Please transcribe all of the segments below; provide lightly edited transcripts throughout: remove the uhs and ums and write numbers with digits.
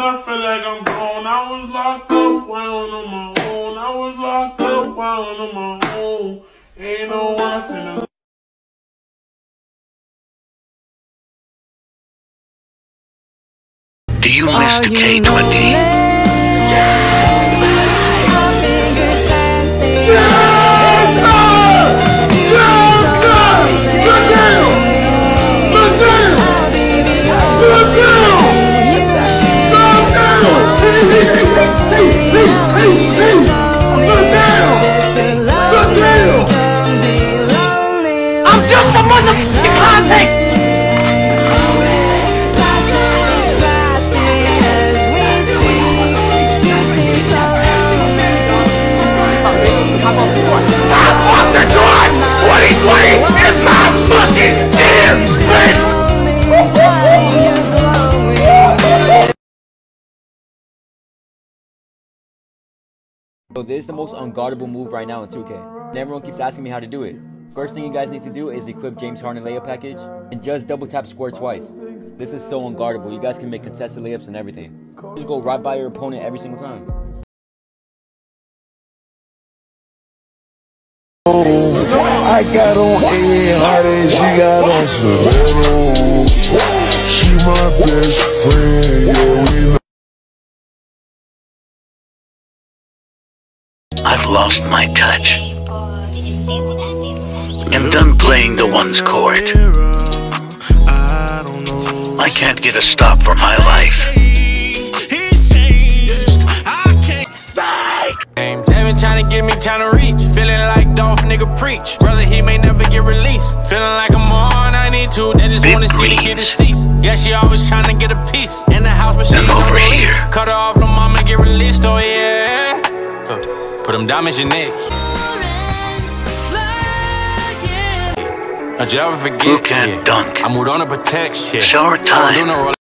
I feel like I'm gone. I was locked up, wild on my own. I was locked up, wild on my own. Ain't no one I finna. Do you miss the K20? I'm just a motherfucking contact. So this is the most unguardable move right now in 2K. And everyone keeps asking me how to do it. First thing you guys need to do is equip James Harden layup package and just double tap square twice. This is so unguardable. You guys can make contested layups and everything. Just go right by your opponent every single time. I got on A hard and she got on Serrano. She my best friend, yeah, we know. I've lost my touch. I'm done playing the one's court. I can't get a stop for my life. They been trying to get me, trying to reach. Feeling like Dolph nigga preach. Brother, he may never get released. Feeling like I'm on, I need to. They just wanna see the kid deceased. Yeah, she always trying to get a piece. In the house, but she ain't no release. Cut her off, no mama get released, oh yeah. Put them diamonds in your neck. Don't you ever forget. Who can't dunk? I moved on to protect shit. Shower time.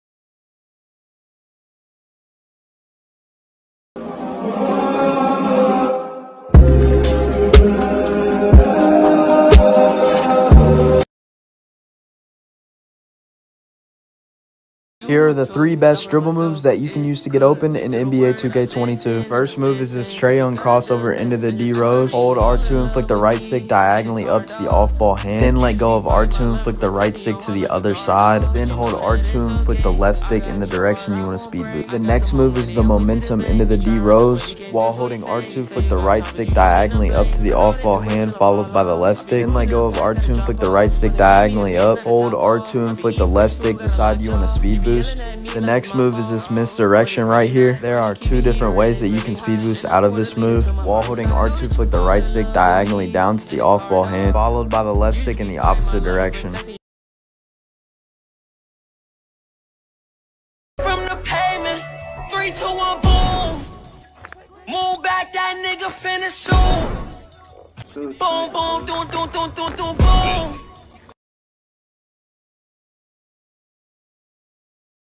Here are the 3 best dribble moves that you can use to get open in NBA 2K22. First move is this Trae Young crossover into the D-Rose. Hold R2 and flick the right stick diagonally up to the off-ball hand. Then let go of R2 and flick the right stick to the other side. Then hold R2 and flick the left stick in the direction you want to speed boost. The next move is the momentum into the D-Rose. While holding R2, flick the right stick diagonally up to the off-ball hand followed by the left stick. Then let go of R2 and flick the right stick diagonally up. Hold R2 and flick the left stick the side you want to speed boost. The next move is this misdirection right here. There are 2 different ways that you can speed boost out of this move. While holding R2, flick the right stick diagonally down to the off-ball hand, followed by the left stick in the opposite direction. From the pavement, 3, 2, 1, boom. Move back, that nigga finna shoot. Boom, boom, boom, boom, boom, boom, boom.